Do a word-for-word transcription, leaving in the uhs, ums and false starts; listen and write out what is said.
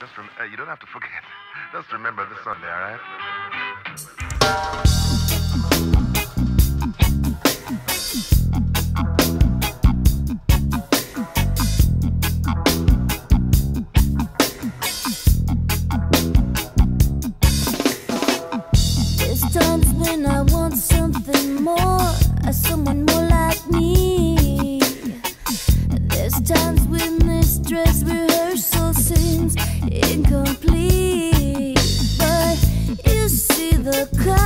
Just rem uh, you don't have to forget. Just remember this Sunday, all right? There's times when I want something more, someone more like me. There's times when this dress rehearsal seems incomplete, but you see the color.